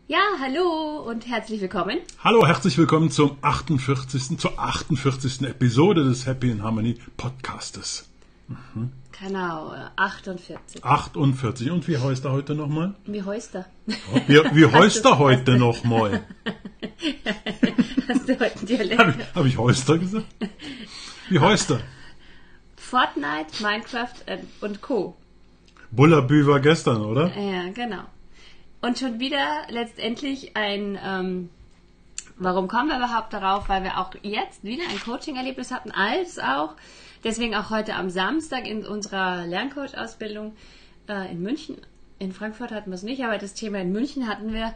Ja, hallo und herzlich willkommen. Hallo, herzlich willkommen zur 48. Episode des Happy in Harmony Podcastes. Genau, 48. 48. Und wie heißt er heute nochmal? Wie heißt er? Wie heißt er heute nochmal? Hast du heute einen Dialekt? Hab ich Heuster gesagt? Wie heißt er? Fortnite, Minecraft und Co. Bullabü war gestern, oder? Ja, genau. Und schon wieder letztendlich warum kommen wir überhaupt darauf? Weil wir auch jetzt wieder ein Coaching-Erlebnis hatten, als auch, deswegen auch heute am Samstag in unserer Lerncoach-Ausbildung in München. In Frankfurt hatten wir es nicht, aber das Thema in München hatten wir,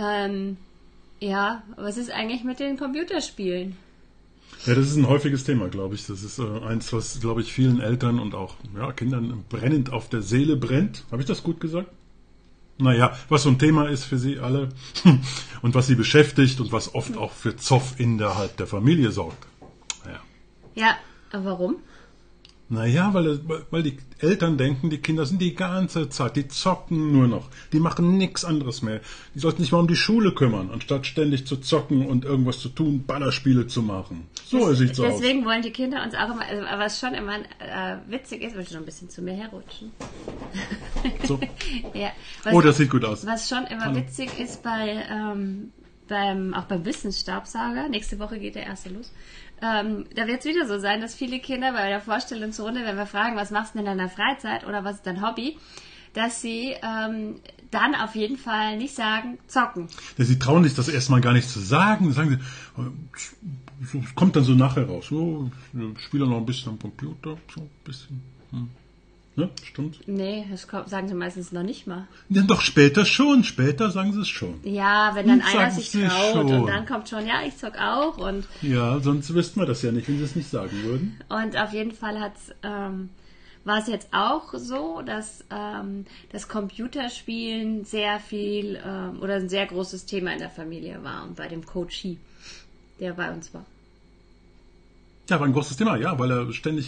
was ist eigentlich mit den Computerspielen? Ja, das ist ein häufiges Thema, glaube ich. Das ist eins, was, glaube ich, vielen Eltern und auch Kindern brennend auf der Seele brennt. Habe ich das gut gesagt? Naja, was so ein Thema ist für sie alle und was sie beschäftigt und was oft auch für Zoff innerhalb der Familie sorgt. Ja, aber warum? Naja, weil die Eltern denken, die Kinder sind die ganze Zeit, die zocken nur noch, die machen nichts anderes mehr. Die sollten sich mal um die Schule kümmern, anstatt ständig zu zocken und irgendwas zu tun, Ballerspiele zu machen. So sieht's aus. Deswegen wollen die Kinder uns auch immer, also, was schon immer witzig ist, willst du noch ein bisschen zu mir herrutschen? So. Ja, Das sieht gut aus. Was schon immer witzig ist auch beim Wissensstaubsauger, nächste Woche geht der erste los, da wird es wieder so sein, dass viele Kinder bei der Vorstellungsrunde, wenn wir fragen, was machst du denn in deiner Freizeit oder was ist dein Hobby, dass sie dann auf jeden Fall nicht sagen, zocken. Ja, sie trauen sich das erstmal gar nicht zu sagen. Sagen sie, es kommt dann so nachher raus. So, ich spiele noch ein bisschen am Computer, so ein bisschen. Ja, stimmt. Nee, das sagen sie meistens noch nicht mal. Ja, doch später schon. Später sagen sie es schon. Ja, wenn dann einer sich traut schon. Und dann kommt schon, ja, ich zock auch. Und ja, sonst wüssten wir das ja nicht, wenn sie es nicht sagen würden. Und auf jeden Fall war es jetzt auch so, dass das Computerspielen sehr viel oder ein sehr großes Thema in der Familie war und bei dem Coachie, der bei uns war. Ja, war ein großes Thema, ja, weil wenn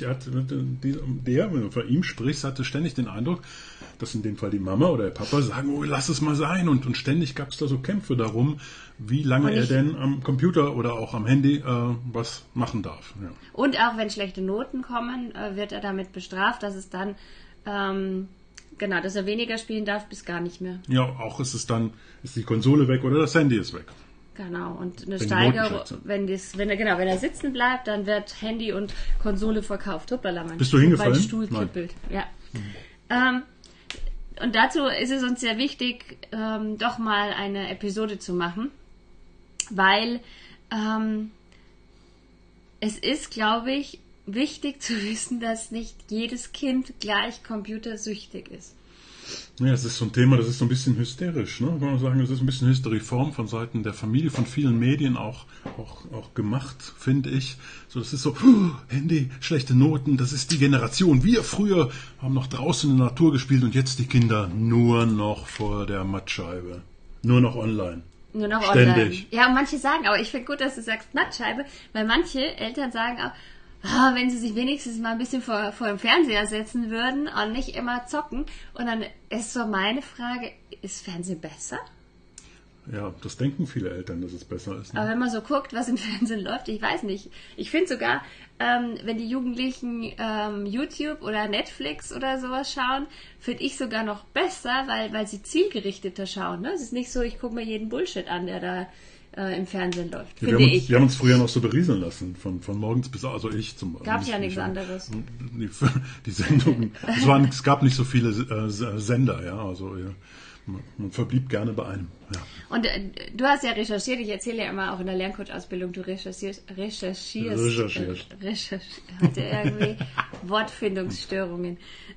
du von ihm sprichst, hatte ständig den Eindruck, dass in dem Fall die Mama oder der Papa sagen, oh, lass es mal sein. Und ständig gab es da so Kämpfe darum, wie lange er denn am Computer oder auch am Handy was machen darf. Ja. Und auch wenn schlechte Noten kommen, wird er damit bestraft, dass es dann, dass er weniger spielen darf, bis gar nicht mehr. Ja, auch ist die Konsole weg oder das Handy ist weg. Genau, und eine Steigerung, wenn er sitzen bleibt, dann wird Handy und Konsole verkauft. Hoppala, bist du hingefallen? Mein Stuhl kippelt. Ja. Und dazu ist es uns sehr wichtig, doch mal eine Episode zu machen, weil es ist, glaube ich, wichtig zu wissen, dass nicht jedes Kind gleich computersüchtig ist. Ja, es ist so ein Thema, das ist so ein bisschen hysterisch, ne? Kann man sagen, das ist ein bisschen Hysteriform von Seiten der Familie, von vielen Medien auch gemacht, finde ich. So, das ist so, Handy, schlechte Noten, das ist die Generation. Wir früher haben noch draußen in der Natur gespielt und jetzt die Kinder nur noch vor der Mattscheibe. Nur noch online. Nur noch ständig. Online. Ja, und manche sagen, aber ich finde gut, dass du sagst Mattscheibe, weil manche Eltern sagen auch, wenn sie sich wenigstens mal ein bisschen vor dem Fernseher setzen würden und nicht immer zocken. Und dann ist so meine Frage, ist Fernsehen besser? Ja, das denken viele Eltern, dass es besser ist. Ne? Aber wenn man so guckt, was im Fernsehen läuft, ich weiß nicht. Ich finde sogar, wenn die Jugendlichen YouTube oder Netflix oder sowas schauen, finde ich sogar noch besser, weil sie zielgerichteter schauen. Ne? Es ist nicht so, ich gucke mir jeden Bullshit an, der da im Fernsehen läuft, ja, wir haben uns früher noch so berieseln lassen, von morgens bis, also ich zum Beispiel. Gab ja nichts anderes. Die Sendungen, es gab nicht so viele Sender, ja, also ja, man verblieb gerne bei einem. Ja. Und du hast ja recherchiert, ich erzähle ja immer auch in der Lerncoach-Ausbildung, du recherchierst. Hatte irgendwie Wortfindungsstörungen.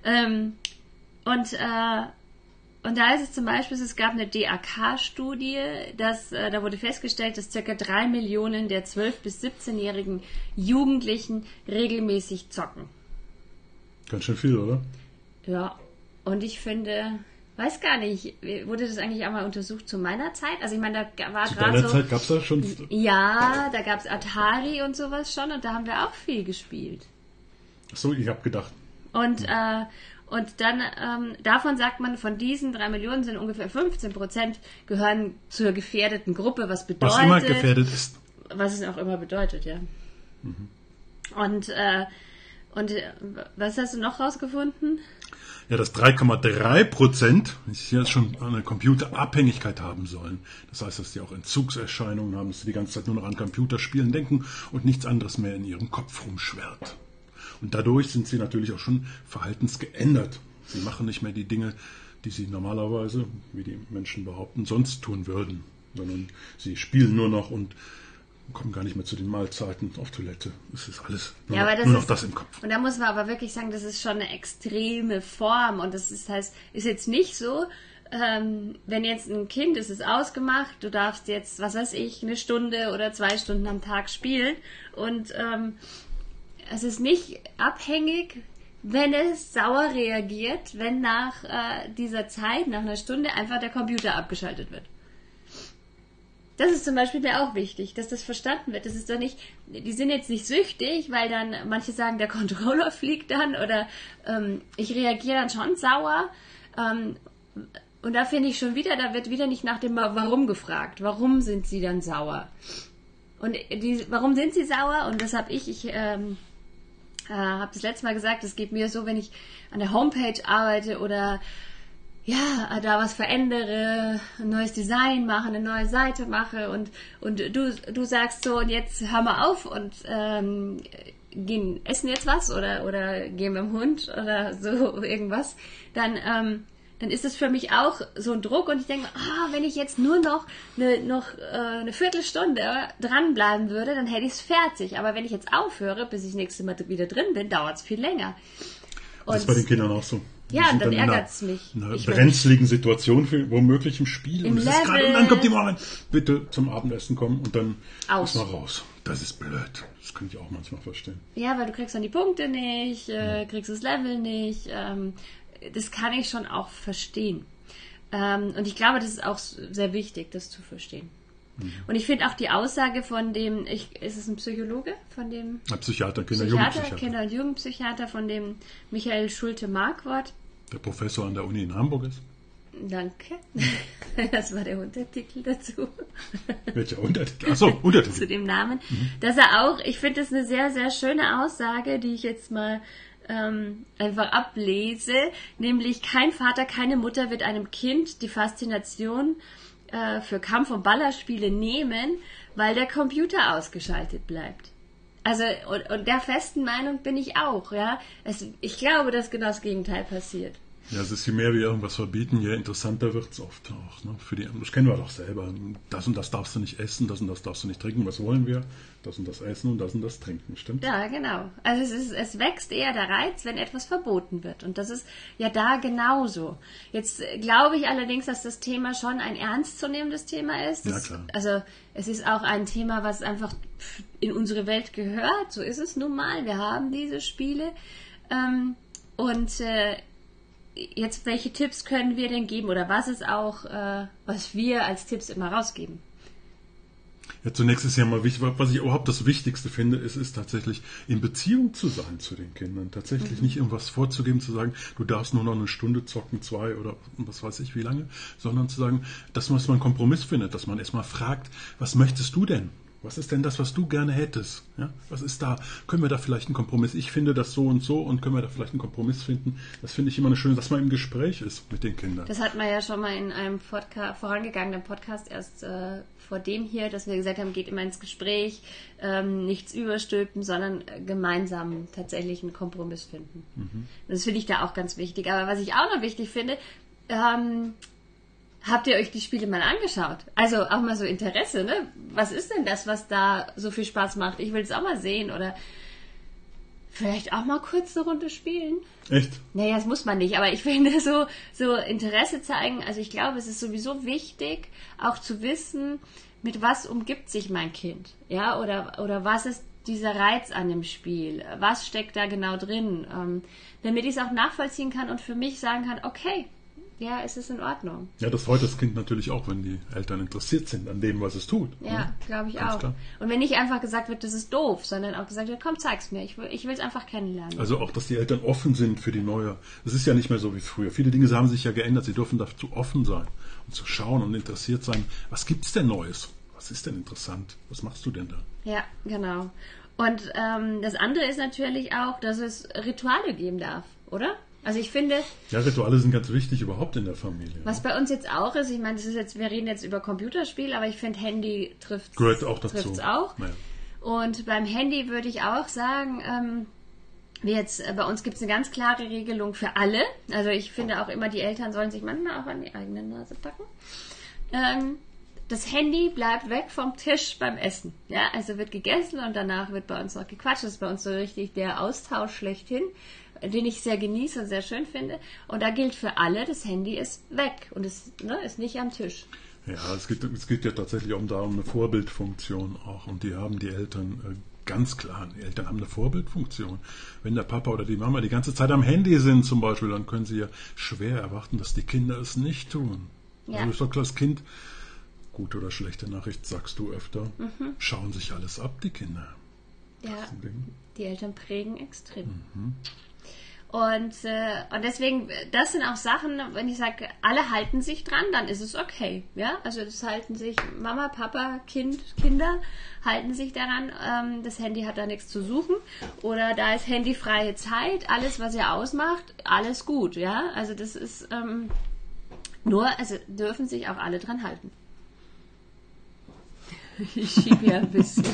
Und da ist es zum Beispiel, es gab eine DAK-Studie, da wurde festgestellt, dass ca. 3 Millionen der 12- bis 17-jährigen Jugendlichen regelmäßig zocken. Ganz schön viel, oder? Ja, und ich finde, weiß gar nicht, wurde das eigentlich auch mal untersucht zu meiner Zeit? Also ich meine, da war gerade so... Zu deiner Zeit gab es das schon? Ja, da gab es Atari und sowas schon und da haben wir auch viel gespielt. Ach so, ich habe gedacht. Und Und dann, davon sagt man, von diesen 3 Millionen sind ungefähr 15% gehören zur gefährdeten Gruppe, was bedeutet... Was immer gefährdet ist. Was es auch immer bedeutet, ja. Und was hast du noch rausgefunden? Ja, dass 3,3% hier schon eine Computerabhängigkeit haben sollen. Das heißt, dass die auch Entzugserscheinungen haben, dass sie die ganze Zeit nur noch an Computerspielen denken und nichts anderes mehr in ihrem Kopf rumschwirrt. Und dadurch sind sie natürlich auch schon verhaltensgeändert. Sie machen nicht mehr die Dinge, die sie normalerweise, wie die Menschen behaupten, sonst tun würden. Sondern sie spielen nur noch und kommen gar nicht mehr zu den Mahlzeiten auf Toilette. Es ist alles nur noch das im Kopf. Und da muss man aber wirklich sagen, das ist schon eine extreme Form. Und das ist jetzt nicht so, wenn jetzt ein Kind, es ist ausgemacht, du darfst jetzt, was weiß ich, 1 Stunde oder 2 Stunden am Tag spielen. Und es ist nicht abhängig, wenn es sauer reagiert, wenn nach dieser Zeit, nach 1 Stunde, einfach der Computer abgeschaltet wird. Das ist zum Beispiel mir auch wichtig, dass das verstanden wird. Das ist doch nicht, die sind jetzt nicht süchtig, weil dann manche sagen, der Controller fliegt dann oder ich reagiere dann schon sauer. Und da finde ich schon wieder, da wird wieder nicht nach dem Warum gefragt. Warum sind sie dann sauer? Und warum sind sie sauer? Und das habe ich habe das letzte Mal gesagt, es geht mir so, wenn ich an der Homepage arbeite oder ja, da was verändere, ein neues Design mache, eine neue Seite mache und du sagst so, und jetzt hör mal auf und essen jetzt was oder gehen mit dem Hund oder so irgendwas, dann ist es für mich auch so ein Druck und ich denke, wenn ich jetzt nur noch eine Viertelstunde dranbleiben würde, dann hätte ich es fertig. Aber wenn ich jetzt aufhöre, bis ich nächstes Mal wieder drin bin, dauert es viel länger. Und das ist bei den Kindern auch so. Ja, dann ärgert es mich. In einer brenzligen Situation, womöglich im Spiel. Und dann kommt die Mama, bitte zum Abendessen kommen und dann ist mal raus. Das ist blöd. Das kann ich auch manchmal verstehen. Ja, weil du kriegst dann die Punkte nicht, kriegst das Level nicht. Das kann ich schon auch verstehen. Und ich glaube, das ist auch sehr wichtig, das zu verstehen. Und ich finde auch die Aussage von dem, ist es ein Psychologe? Von dem Psychiater, Kinder- und Jugendpsychiater, von dem Michael Schulte-Markwort. Der Professor an der Uni in Hamburg ist. Danke. Das war der Untertitel dazu. Welcher Untertitel? Achso, Untertitel. Zu dem Namen. Dass er auch, ich finde das eine sehr, sehr schöne Aussage, die ich jetzt mal einfach ablese, nämlich kein Vater, keine Mutter wird einem Kind die Faszination für Kampf- und Ballerspiele nehmen, weil der Computer ausgeschaltet bleibt. Also, und der festen Meinung bin ich auch, ja. Ich glaube, dass genau das Gegenteil passiert. Ja, es ist, je mehr wir irgendwas verbieten, je interessanter wird es oft auch. Ne? Das kennen wir doch selber. Das und das darfst du nicht essen, das und das darfst du nicht trinken. Was wollen wir? Das und das essen und das trinken, stimmt? Ja, genau. Also es wächst eher der Reiz, wenn etwas verboten wird. Und das ist ja da genauso. Jetzt glaube ich allerdings, dass das Thema schon ein ernstzunehmendes Thema ist. Ja, klar. Also es ist auch ein Thema, was einfach in unsere Welt gehört. So ist es nun mal. Wir haben diese Spiele. Jetzt, welche Tipps können wir denn geben? Oder was ist auch, was wir als Tipps immer rausgeben? Ja, zunächst ist ja mal wichtig, was ich überhaupt das Wichtigste finde, ist tatsächlich in Beziehung zu sein zu den Kindern. Tatsächlich nicht irgendwas vorzugeben, zu sagen, du darfst nur noch 1 Stunde zocken, 2 oder was weiß ich wie lange, sondern zu sagen, dass man einen Kompromiss findet, dass man erstmal fragt, was möchtest du denn? Was ist denn das, was du gerne hättest? Ja? Was ist da? Können wir da vielleicht einen Kompromiss? Ich finde das so und können wir da vielleicht einen Kompromiss finden? Das finde ich immer eine schöne, dass man im Gespräch ist mit den Kindern. Das hat man ja schon mal in einem vorangegangenen Podcast erst vor dem hier, dass wir gesagt haben, geht immer ins Gespräch, nichts überstülpen, sondern gemeinsam tatsächlich einen Kompromiss finden. Das finde ich da auch ganz wichtig. Aber was ich auch noch wichtig finde, habt ihr euch die Spiele mal angeschaut? Also auch mal so Interesse, ne? Was ist denn das, was da so viel Spaß macht? Ich will es auch mal sehen oder vielleicht auch mal kurz eine Runde spielen. Echt? Naja, das muss man nicht, aber ich finde so Interesse zeigen, also ich glaube, es ist sowieso wichtig, auch zu wissen, mit was umgibt sich mein Kind, ja, oder was ist dieser Reiz an dem Spiel, was steckt da genau drin, damit ich es auch nachvollziehen kann und für mich sagen kann, okay, ja, ist es in Ordnung. Ja, das freut das Kind natürlich auch, wenn die Eltern interessiert sind an dem, was es tut. Ja, glaube ich Ganz auch. klar. Und wenn nicht einfach gesagt wird, das ist doof, sondern auch gesagt wird, komm, zeig's mir, ich will es einfach kennenlernen. Also auch, dass die Eltern offen sind für die neue. Es ist ja nicht mehr so wie früher. Viele Dinge haben sich ja geändert. Sie dürfen dazu offen sein und zu schauen und interessiert sein. Was gibt's denn Neues? Was ist denn interessant? Was machst du denn da? Ja, genau. Und das andere ist natürlich auch, dass es Rituale geben darf, oder? Also ich finde, Ja, Rituale sind ganz wichtig überhaupt in der Familie. was bei uns jetzt auch ist, ich meine, das ist jetzt, wir reden jetzt über Computerspiel, aber ich finde, Handy Gehört auch dazu. trifft's auch. Naja. Und beim Handy würde ich auch sagen, bei uns gibt es eine ganz klare Regelung für alle. Also ich finde auch immer, die Eltern sollen sich manchmal auch an die eigene Nase packen. Das Handy bleibt weg vom Tisch beim Essen. Ja, also wird gegessen und danach wird bei uns noch gequatscht. Das ist bei uns so richtig der Austausch schlechthin, den ich sehr genieße und sehr schön finde. Und da gilt für alle, das Handy ist weg und es ist nicht am Tisch. Ja, es geht ja tatsächlich auch darum, eine Vorbildfunktion auch. Und die haben die Eltern ganz klar. Die Eltern haben eine Vorbildfunktion. Wenn der Papa oder die Mama die ganze Zeit am Handy sind zum Beispiel, dann können sie ja schwer erwarten, dass die Kinder es nicht tun. Ja. Also ich sag, das Kind, gute oder schlechte Nachricht, sagst du öfter, schauen sich alles ab, die Kinder. Ja, Das ist ein Ding. die Eltern prägen extrem. Und deswegen, das sind auch Sachen, wenn ich sage, alle halten sich dran, dann ist es okay. Ja, also das halten sich Mama, Papa, Kinder halten sich daran. Das Handy hat da nichts zu suchen. Oder da ist handyfreie Zeit, alles, was ihr ausmacht, alles gut. Ja, also das ist also dürfen sich auch alle dran halten. Ich schiebe ja ein bisschen.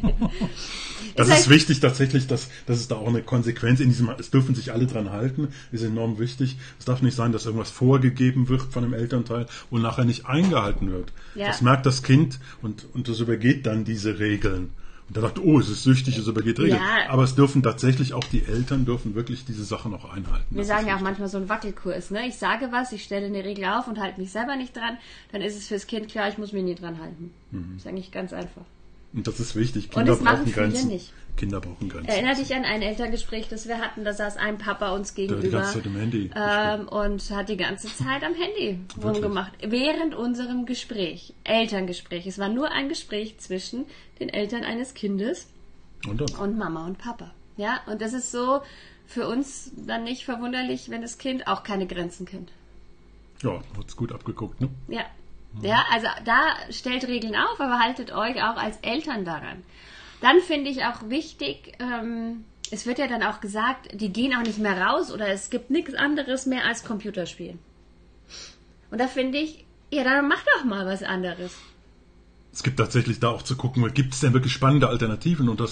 Das ist wichtig tatsächlich, dass es da auch eine Konsequenz in diesem, es dürfen sich alle dran halten, ist enorm wichtig. Es darf nicht sein, dass irgendwas vorgegeben wird von dem Elternteil und nachher nicht eingehalten wird. Ja. Das merkt das Kind und das übergeht dann diese Regeln. Und er sagt, oh, es ist süchtig, es übergeht Regeln. Ja. Aber es dürfen tatsächlich auch die Eltern dürfen wirklich diese Sachen auch einhalten. Wir Das sagen ist ja auch wichtig. manchmal so ein Wackelkurs. Ne? Ich sage was, ich stelle eine Regel auf und halte mich selber nicht dran. Dann ist es fürs Kind klar, ich muss mich nie dran halten. Das ist eigentlich ganz einfach. Und das ist wichtig. Und Kinder das machen brauchen viele Grenzen. nicht. Kinder brauchen Grenzen. Erinner dich an ein Elterngespräch, das wir hatten. Da saß ein Papa uns Der die gegenüber ganze Zeit im Handy. und hat die ganze Zeit am Handy Wirklich? rumgemacht. Während unserem Gespräch, Elterngespräch. Es war nur ein Gespräch zwischen den Eltern eines Kindes Und dann? und Mama und Papa. Ja, und das ist so für uns dann nicht verwunderlich, wenn das Kind auch keine Grenzen kennt. Ja, hat's gut abgeguckt, ne? Ja. Ja, also da stellt Regeln auf, aber haltet euch auch als Eltern daran. Dann finde ich auch wichtig, es wird ja dann auch gesagt, die gehen auch nicht mehr raus oder es gibt nichts anderes mehr als Computerspielen. Und da finde ich, ja, dann mach doch mal was anderes. Es gibt tatsächlich da auch zu gucken, gibt es denn wirklich spannende Alternativen? Und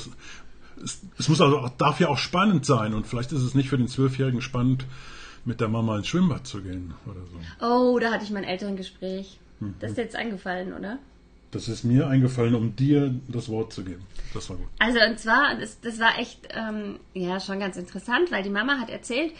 es muss also darf ja auch spannend sein. Und vielleicht ist es nicht für den 12-Jährigen spannend, mit der Mama ins Schwimmbad zu gehen oder so. Oh, da hatte ich mein Elterngespräch. Das ist dir jetzt eingefallen, oder? Das ist mir eingefallen, um dir das Wort zu geben. Das war gut. Also und zwar, das war echt schon ganz interessant, weil die Mama hat erzählt,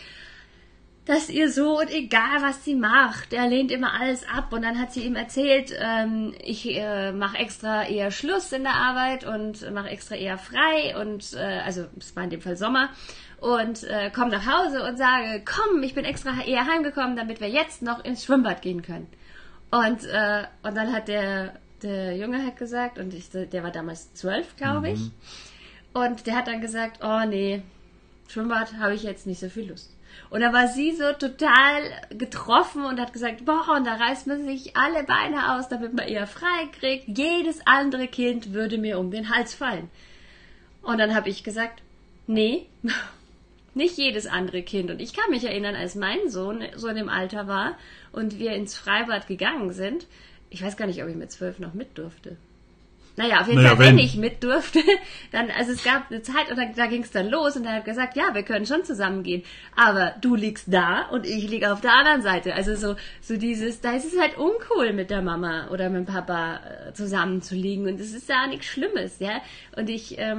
dass ihr Sohn, egal was sie macht, er lehnt immer alles ab. Und dann hat sie ihm erzählt, ich mache extra eher Schluss in der Arbeit und mache extra eher frei. Und also es war in dem Fall Sommer. Und komme nach Hause und sage, komm, ich bin extra eher heimgekommen, damit wir jetzt noch ins Schwimmbad gehen können. Und dann hat der Junge hat gesagt, und der war damals 12, glaube ich. Und der hat dann gesagt, oh nee, Schwimmbad habe ich jetzt nicht so viel Lust. Und da war sie so total getroffen und hat gesagt, boah, und da reißt man sich alle Beine aus, damit man eher frei kriegt. Jedes andere Kind würde mir um den Hals fallen. Und dann habe ich gesagt, nee, nicht jedes andere Kind. Und ich kann mich erinnern, als mein Sohn so in dem Alter war und wir ins Freibad gegangen sind, ich weiß gar nicht, ob ich mit 12 noch mit durfte. Naja, auf jeden Fall, wenn ich mit durfte, dann, also es gab eine Zeit und da ging es dann los und er hat gesagt, ja, wir können schon zusammen gehen, aber du liegst da und ich liege auf der anderen Seite. Also so dieses, da ist es halt uncool mit der Mama oder mit dem Papa zusammen zu liegen und es ist ja nichts Schlimmes, ja. Und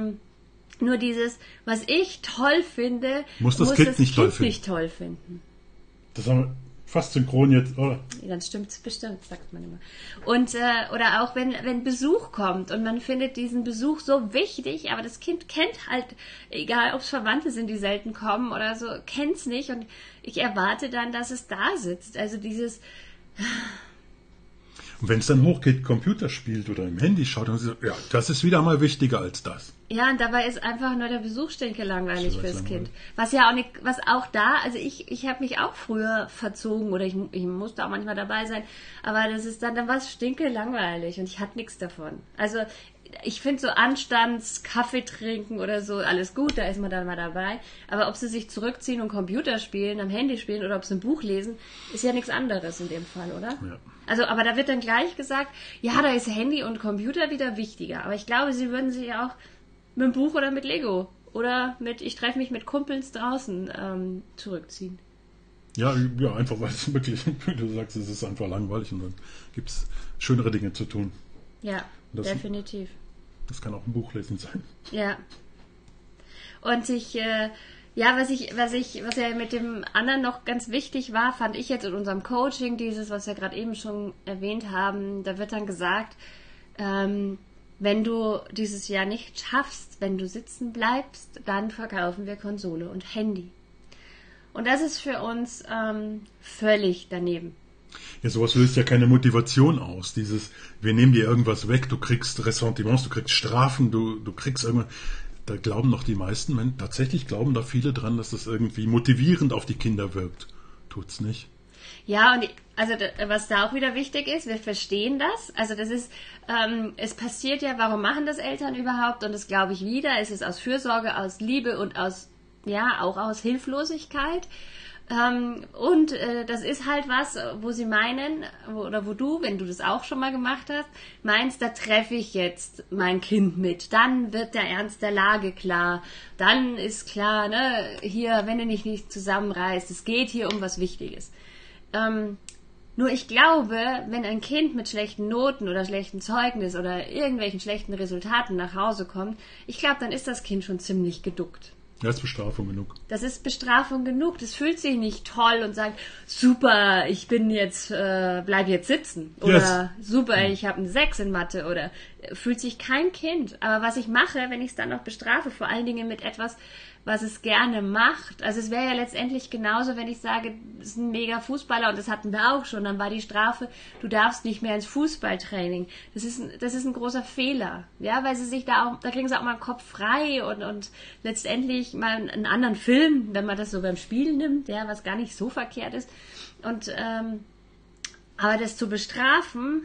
nur dieses, was ich toll finde, muss das Kind nicht toll nicht toll finden. Das haben fast synchron jetzt, oder? Dann stimmt's bestimmt, sagt man immer. Und oder auch wenn Besuch kommt und man findet diesen Besuch so wichtig, aber das Kind kennt halt, egal ob es Verwandte sind, die selten kommen oder so, kennt's nicht und ich erwarte dann, dass es da sitzt. Also dieses... Und wenn es dann hochgeht, Computer spielt oder im Handy schaut, dann sagt, ja, das ist wieder mal wichtiger als das. Ja, und dabei ist einfach nur der Besuch stinkelangweilig fürs Kind. Was ja auch nicht, was auch da, also ich habe mich auch früher verzogen oder ich musste auch manchmal dabei sein, aber das ist dann war es stinkelangweilig und ich hatte nichts davon. Also ich finde so Anstands, Kaffee trinken oder so, alles gut, da ist man dann mal dabei. Aber ob sie sich zurückziehen und Computer spielen, am Handy spielen oder ob sie ein Buch lesen, ist ja nichts anderes in dem Fall, oder? Ja. Also, aber da wird dann gleich gesagt, ja, da ist Handy und Computer wieder wichtiger. Aber ich glaube, sie würden sich auch mit einem Buch oder mit Lego oder mit, ich treffe mich mit Kumpels draußen zurückziehen. Ja, einfach weil es wirklich, wie du sagst, es ist einfach langweilig und dann gibt es schönere Dinge zu tun. Ja, definitiv. Das kann auch ein Buch lesen sein. Ja. Und was ja mit dem anderen noch ganz wichtig war, fand ich jetzt in unserem Coaching, dieses, was wir gerade eben schon erwähnt haben, da wird dann gesagt, wenn du dieses Jahr nicht schaffst, wenn du sitzen bleibst, dann verkaufen wir Konsole und Handy. Und das ist für uns völlig daneben. Ja, sowas löst ja keine Motivation aus. Dieses, wir nehmen dir irgendwas weg, du kriegst Ressentiments, du kriegst Strafen, du kriegst irgendwas. Da glauben doch die meisten Menschen, tatsächlich glauben da viele dran, dass das irgendwie motivierend auf die Kinder wirkt. Tut's nicht. Ja, und also was da auch wieder wichtig ist, wir verstehen das. Also das ist, es passiert ja, warum machen das Eltern überhaupt? Und das glaube ich wieder, es ist aus Fürsorge, aus Liebe und auch aus Hilflosigkeit. Und das ist halt was, wo sie meinen, oder wo du, wenn du das auch schon mal gemacht hast, meinst, da treffe ich jetzt mein Kind mit. Dann wird der Ernst der Lage klar. Dann ist klar, ne, hier, wenn du dich nicht zusammenreißt, es geht hier um was Wichtiges. Nur ich glaube, wenn ein Kind mit schlechten Noten oder schlechten Zeugnis oder irgendwelchen schlechten Resultaten nach Hause kommt, ich glaube, dann ist das Kind schon ziemlich geduckt. Das ist Bestrafung genug. Das ist Bestrafung genug. Das fühlt sich nicht toll und sagt, super, ich bin jetzt, bleib jetzt sitzen. Oder super, ich habe eine 6 in Mathe. Oder fühlt sich kein Kind. Aber was ich mache, wenn ich es dann noch bestrafe, vor allen Dingen mit etwas, was es gerne macht. Also es wäre ja letztendlich genauso, wenn ich sage, das ist ein mega Fußballer und das hatten wir auch schon, dann war die Strafe, du darfst nicht mehr ins Fußballtraining. Das ist ein großer Fehler, ja, weil sie sich da kriegen sie auch mal den Kopf frei und letztendlich mal einen anderen Film, wenn man das so beim Spielen nimmt, ja, was gar nicht so verkehrt ist. Und aber das zu bestrafen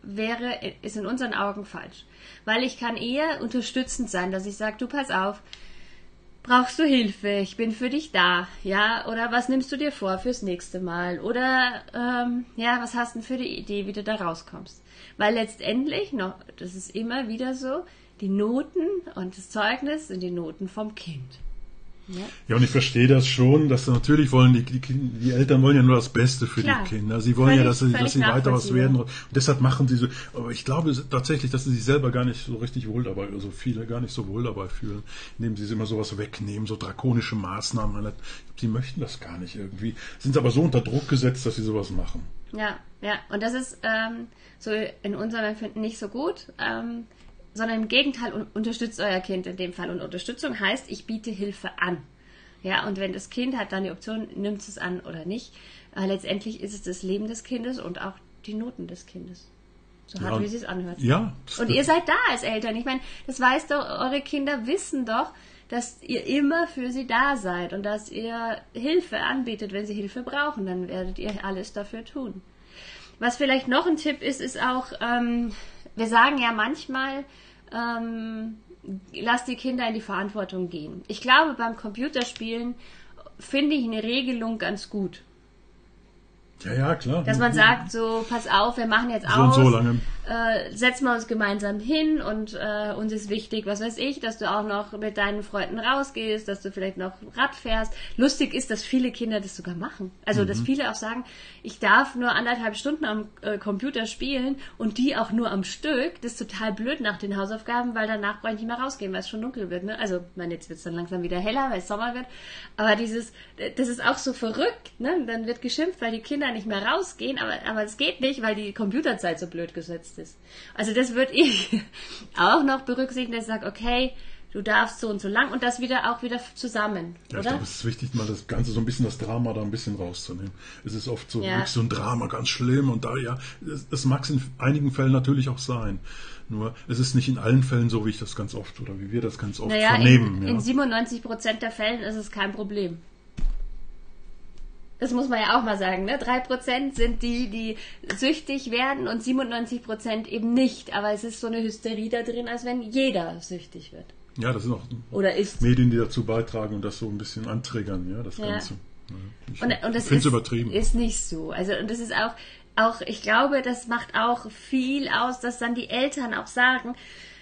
ist in unseren Augen falsch, weil ich kann eher unterstützend sein, dass ich sage, du pass auf, brauchst du Hilfe? Ich bin für dich da, ja? Oder was nimmst du dir vor fürs nächste Mal? Oder, was hast du denn für die Idee, wie du da rauskommst? Weil letztendlich, das ist immer wieder so, die Noten und das Zeugnis sind die Noten vom Kind. Ja, und ich verstehe das schon, dass natürlich wollen die Eltern wollen ja nur das Beste für die Kinder. Sie wollen dass sie weiter was werden. Und deshalb machen sie so. Aber ich glaube tatsächlich, dass sie sich selber gar nicht so richtig wohl dabei, also viele gar nicht so wohl dabei fühlen, indem sie immer sowas wegnehmen, so drakonische Maßnahmen. Sie möchten das gar nicht irgendwie. Sind aber so unter Druck gesetzt, dass sie sowas machen. Ja. Und das ist so in unserem Empfinden nicht so gut. Sondern im Gegenteil, unterstützt euer Kind in dem Fall. Und Unterstützung heißt, ich biete Hilfe an. Ja, und wenn das Kind hat dann die Option, nimmt es an oder nicht. Letztendlich ist es das Leben des Kindes und auch die Noten des Kindes. So hart, wie es sich anhört. Ja. Und ihr seid da als Eltern. Ich meine, das weiß doch, eure Kinder wissen doch, dass ihr immer für sie da seid und dass ihr Hilfe anbietet, wenn sie Hilfe brauchen. Dann werdet ihr alles dafür tun. Was vielleicht noch ein Tipp ist auch, wir sagen ja manchmal, lass die Kinder in die Verantwortung gehen. Ich glaube, beim Computerspielen finde ich eine Regelung ganz gut. Ja, klar. Dass man sagt, so, pass auf, wir machen jetzt so und aus. so lange. setzen wir uns gemeinsam hin und uns ist wichtig, was weiß ich, dass du auch noch mit deinen Freunden rausgehst, dass du vielleicht noch Rad fährst. Lustig ist, dass viele Kinder das sogar machen. Also, dass viele auch sagen, ich darf nur 1,5 Stunden am Computer spielen und die auch nur am Stück. Das ist total blöd nach den Hausaufgaben, weil danach brauche ich nicht mehr rausgehen, weil es schon dunkel wird. Ne? Also, ich meine, jetzt wird es dann langsam wieder heller, weil es Sommer wird. Aber das ist auch so verrückt. Ne? Dann wird geschimpft, weil die Kinder nicht mehr rausgehen, aber es geht nicht, weil die Computerzeit so blöd gesetzt ist. Also das würde ich auch noch berücksichtigen, dass ich sage, okay, du darfst so und so lang und das auch wieder zusammen, ja, oder? Ich glaube, es ist wichtig, mal das Ganze so ein bisschen, das Drama da ein bisschen rauszunehmen. Es ist oft so, wirklich so ein Drama, ganz schlimm und das mag es in einigen Fällen natürlich auch sein. Nur, es ist nicht in allen Fällen so, wie ich das ganz oft oder wie wir das ganz oft vernehmen. In 97% der Fällen ist es kein Problem. Das muss man ja auch mal sagen, ne? 3% sind die süchtig werden und 97% eben nicht. Aber es ist so eine Hysterie da drin, als wenn jeder süchtig wird. Ja, das sind auch Medien, die dazu beitragen und das so ein bisschen anträgern, ja, das Ganze. Ja, und das finde es übertrieben. Ist nicht so. Also, und das ist auch, ich glaube, das macht auch viel aus, dass dann die Eltern auch sagen,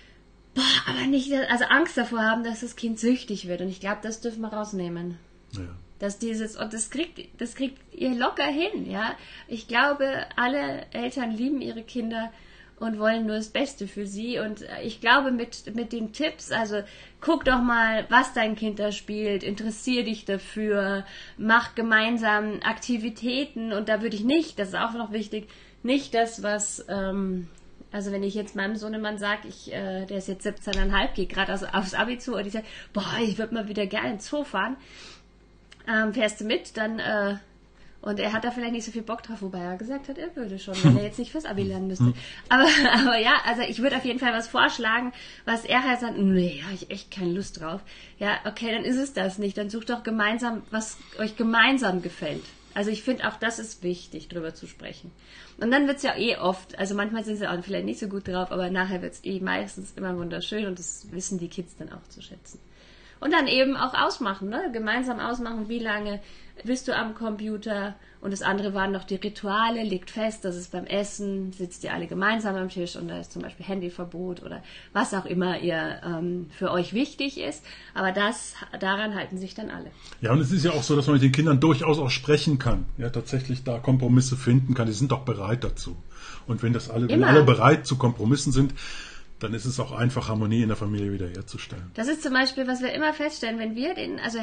aber nicht, also Angst davor haben, dass das Kind süchtig wird. Und ich glaube, das dürfen wir rausnehmen. Ja. Dass das kriegt ihr locker hin, ja. Ich glaube, alle Eltern lieben ihre Kinder und wollen nur das Beste für sie. Und ich glaube, mit den Tipps, also guck doch mal, was dein Kind da spielt, interessier dich dafür, mach gemeinsam Aktivitäten. Und da würde ich nicht, das ist auch noch wichtig, nicht das, was, also wenn ich jetzt meinem Sohnemann sage, der ist jetzt 17,5, geht gerade aufs Abi zu und ich sage, ich würde mal wieder gerne ins Zoo fahren, fährst du mit, dann, und er hat da vielleicht nicht so viel Bock drauf, wobei er gesagt hat, er würde schon, wenn er jetzt nicht fürs Abi lernen müsste. Aber ja, also ich würde auf jeden Fall was vorschlagen, was er halt sagt, nee, habe ich echt keine Lust drauf. Ja, okay, dann ist es das nicht. Dann sucht doch gemeinsam, was euch gemeinsam gefällt. Also ich finde auch, das ist wichtig, drüber zu sprechen. Und dann wird es ja oft, also manchmal sind sie auch vielleicht nicht so gut drauf, aber nachher wird es meistens immer wunderschön und das wissen die Kids dann auch zu schätzen. Und dann eben auch ausmachen, ne? Gemeinsam ausmachen, wie lange bist du am Computer. Und das andere waren noch die Rituale, legt fest, dass es beim Essen, sitzt ihr alle gemeinsam am Tisch und da ist zum Beispiel Handyverbot oder was auch immer ihr für euch wichtig ist. Aber daran halten sich dann alle. Ja, und es ist ja auch so, dass man mit den Kindern durchaus auch sprechen kann. Ja, tatsächlich da Kompromisse finden kann. Die sind doch bereit dazu. Und wenn alle bereit zu Kompromissen sind, dann ist es auch einfach, Harmonie in der Familie wiederherzustellen. Das ist zum Beispiel, was wir immer feststellen, wenn wir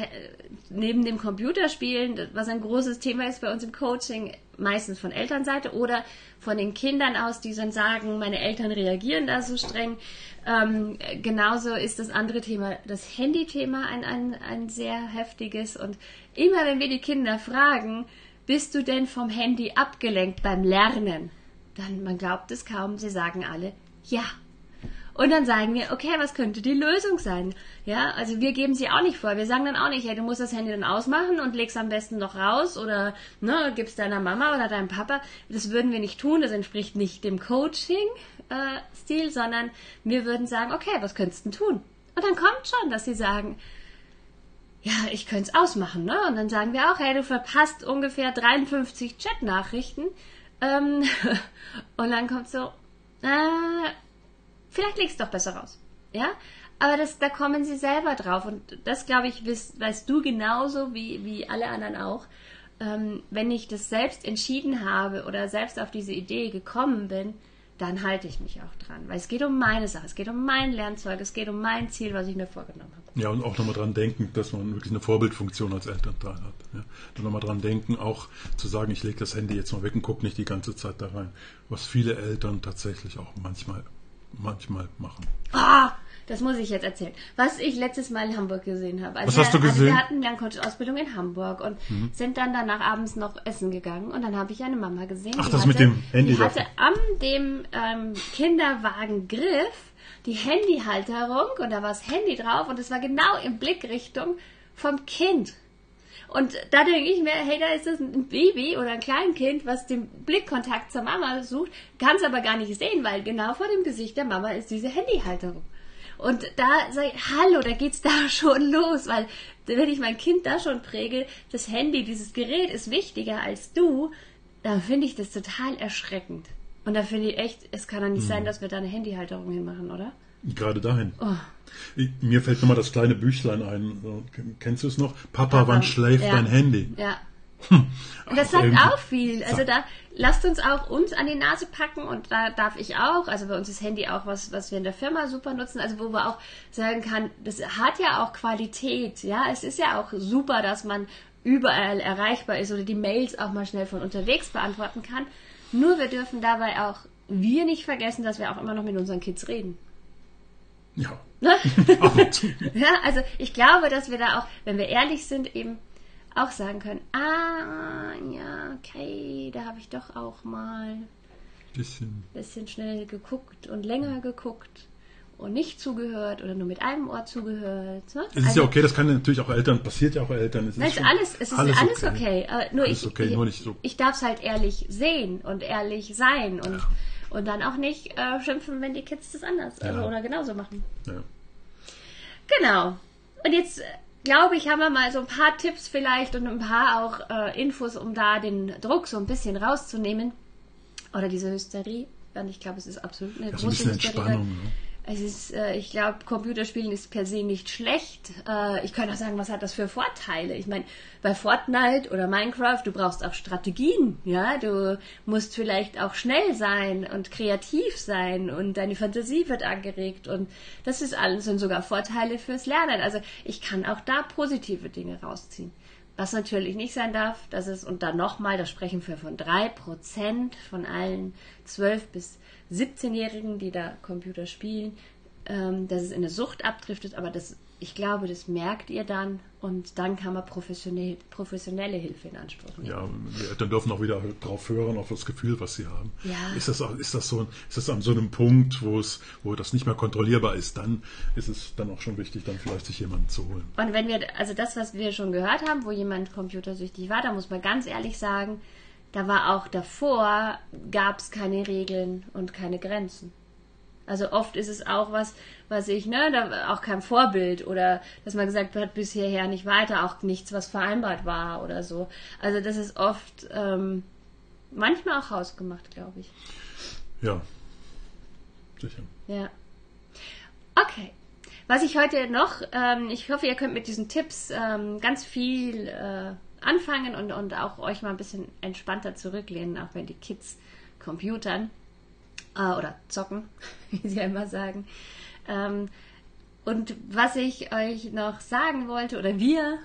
neben dem Computerspielen, was ein großes Thema ist bei uns im Coaching, meistens von Elternseite oder von den Kindern aus, die dann sagen, meine Eltern reagieren da so streng. Genauso ist das andere Thema, das Handy-Thema, ein sehr heftiges. Und immer wenn wir die Kinder fragen, bist du denn vom Handy abgelenkt beim Lernen? Dann, man glaubt es kaum, sie sagen alle, ja. Und dann sagen wir, okay, was könnte die Lösung sein? Ja, also wir geben sie auch nicht vor. Wir sagen dann auch nicht, hey, du musst das Handy dann ausmachen und legst am besten noch raus oder gibst deiner Mama oder deinem Papa. Das würden wir nicht tun. Das entspricht nicht dem Coaching-Stil, sondern wir würden sagen, okay, was könntest du tun? Und dann kommt schon, dass sie sagen, ja, ich könnte es ausmachen, ne? Und dann sagen wir auch, hey, du verpasst ungefähr 53 Chat-Nachrichten. Und dann kommt so, vielleicht legst du doch besser raus. Ja? Aber da kommen sie selber drauf. Und das, glaube ich, weißt du genauso wie alle anderen auch. Wenn ich das selbst entschieden habe oder selbst auf diese Idee gekommen bin, dann halte ich mich auch dran. Weil es geht um meine Sache, es geht um mein Lernzeug, es geht um mein Ziel, was ich mir vorgenommen habe. Ja, und auch nochmal dran denken, dass man wirklich eine Vorbildfunktion als Elternteil hat. Ja. Und nochmal dran denken, auch zu sagen, ich lege das Handy jetzt mal weg und gucke nicht die ganze Zeit da rein. Was viele Eltern tatsächlich auch manchmal machen. Das muss ich jetzt erzählen. Was ich letztes Mal in Hamburg gesehen habe. Was hast du gesehen? Wir hatten Lerncoach-Ausbildung in Hamburg und sind dann danach abends noch essen gegangen und dann habe ich eine Mama gesehen. Ach, das mit dem Handy. Die hatte an dem Kinderwagengriff die Handyhalterung und da war das Handy drauf und es war genau in Blickrichtung vom Kind. Und da denke ich mir, hey, da ist das ein Baby oder ein Kleinkind, was den Blickkontakt zur Mama sucht, kann es aber gar nicht sehen, weil genau vor dem Gesicht der Mama ist diese Handyhalterung. Und da sage ich, hallo, da geht's da schon los, weil wenn ich mein Kind da schon präge, das Handy, dieses Gerät ist wichtiger als du, dann finde ich das total erschreckend. Und da finde ich echt, es kann doch nicht sein, dass wir da eine Handyhalterung hinmachen, oder? Gerade dahin. Oh. Mir fällt nochmal das kleine Büchlein ein. Kennst du es noch? Papa, wann schläft dein Handy? Ja. Und das sagt auch viel. Also da lasst uns an die Nase packen und da darf ich auch, also bei uns ist Handy auch was wir in der Firma super nutzen, also wo man auch sagen kann, das hat ja auch Qualität, ja, es ist ja auch super, dass man überall erreichbar ist oder die Mails auch mal schnell von unterwegs beantworten kann. Nur wir dürfen dabei auch nicht vergessen, dass wir auch immer noch mit unseren Kids reden. Ja. Ne? Ja, also ich glaube, dass wir da auch, wenn wir ehrlich sind, eben auch sagen können, ja, okay, da habe ich doch auch mal bisschen schnell geguckt und länger geguckt und nicht zugehört oder nur mit einem Ohr zugehört. Ne? Es ist ja okay, das kann natürlich auch Eltern, passiert ja auch Eltern. Es ist alles okay. Nur nur nicht so. Ich darf es halt ehrlich sehen und ehrlich sein und dann auch nicht schimpfen, wenn die Kids das anders oder genauso machen. Ja. Genau. Und jetzt glaube ich, haben wir mal so ein paar Tipps vielleicht und ein paar auch Infos, um da den Druck so ein bisschen rauszunehmen. Oder diese Hysterie. Und ich glaube, es ist absolut eine große Hysterie. Entspannung. Ne? Es ist, ich glaube, Computerspielen ist per se nicht schlecht. Ich kann auch sagen, was hat das für Vorteile? Ich meine, bei Fortnite oder Minecraft, du brauchst auch Strategien, ja. Du musst vielleicht auch schnell sein und kreativ sein und deine Fantasie wird angeregt und das ist alles, sind sogar Vorteile fürs Lernen. Also ich kann auch da positive Dinge rausziehen. Was natürlich nicht sein darf, das ist, und dann nochmal, da sprechen wir von 3% von allen 12- bis 17-Jährigen, die da Computer spielen, dass es in eine Sucht abdriftet, aber ich glaube, das merkt ihr dann und dann kann man professionelle Hilfe in Anspruch nehmen. Ja, die Eltern dürfen auch wieder drauf hören, auf das Gefühl, was sie haben. Ja. Ist das an so einem Punkt, wo das nicht mehr kontrollierbar ist, dann ist es dann auch schon wichtig, dann vielleicht sich jemanden zu holen. Und wenn also das, was wir schon gehört haben, wo jemand computersüchtig war, da muss man ganz ehrlich sagen, da war auch davor, gab es keine Regeln und keine Grenzen. Also oft ist es auch was ich, da auch kein Vorbild oder dass man gesagt hat, bis hierher nicht weiter, auch nichts, was vereinbart war oder so. Also das ist oft manchmal auch hausgemacht, glaube ich. Ja, sicher. Ja. Okay. Was ich heute noch, ich hoffe, ihr könnt mit diesen Tipps ganz viel anfangen und auch euch mal ein bisschen entspannter zurücklehnen, auch wenn die Kids computern oder zocken, wie sie ja immer sagen. Und was ich euch noch sagen wollte, oder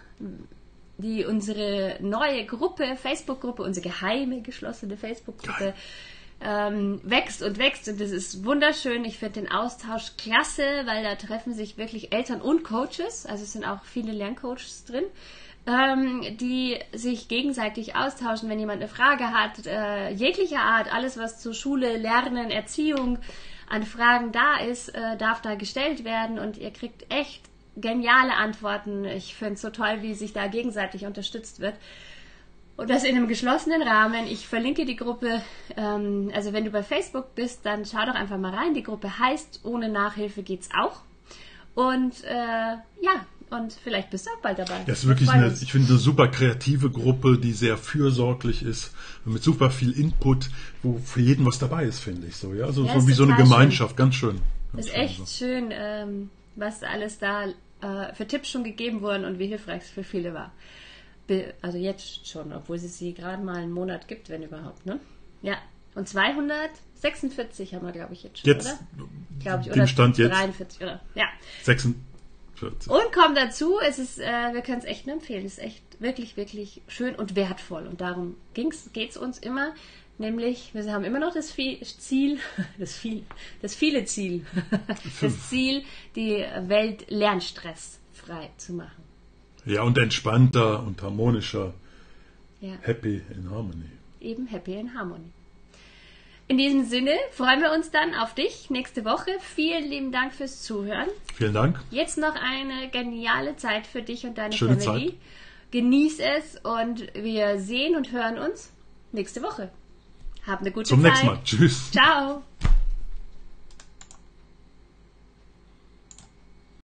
unsere neue Gruppe, Facebook-Gruppe, unsere geheime, geschlossene Facebook-Gruppe, wächst und wächst und das ist wunderschön. Ich finde den Austausch klasse, weil da treffen sich wirklich Eltern und Coaches, also es sind auch viele Lerncoaches drin, die sich gegenseitig austauschen, wenn jemand eine Frage hat, jeglicher Art, alles was zur Schule, Lernen, Erziehung an Fragen da ist, darf da gestellt werden und ihr kriegt echt geniale Antworten. Ich finde es so toll, wie sich da gegenseitig unterstützt wird. Und das in einem geschlossenen Rahmen. Ich verlinke die Gruppe, also wenn du bei Facebook bist, dann schau doch einfach mal rein. Die Gruppe heißt Ohne Nachhilfe geht's auch. Und und vielleicht bist du auch bald dabei. Das ist wirklich ich finde, eine super kreative Gruppe, die sehr fürsorglich ist, mit super viel Input, wo für jeden was dabei ist, finde ich so. Ja? So wie so eine Gemeinschaft, schön. Ganz schön. Das ist echt schön, was alles da für Tipps schon gegeben wurden und wie hilfreich es für viele war. Also jetzt schon, obwohl es sie gerade mal einen Monat gibt, wenn überhaupt, ne? Ja, und 246 haben wir, glaube ich, jetzt schon, jetzt, oder? Glaube ich, oder Stand 43, jetzt. Oder? Ja. 46. Und kommt dazu, wir können es echt nur empfehlen, es ist echt wirklich, wirklich schön und wertvoll. Und darum geht's uns immer, nämlich, wir haben immer noch das Ziel, das Ziel, die Welt lernstressfrei zu machen. Ja, und entspannter und harmonischer. Ja. Happy in Harmony. Eben Happy in Harmony. In diesem Sinne freuen wir uns dann auf dich nächste Woche. Vielen lieben Dank fürs Zuhören. Vielen Dank. Jetzt noch eine geniale Zeit für dich und deine Schöne Family. Zeit. Genieß es und wir sehen und hören uns nächste Woche. Hab eine gute Zeit. Zum nächsten Mal. Tschüss. Ciao.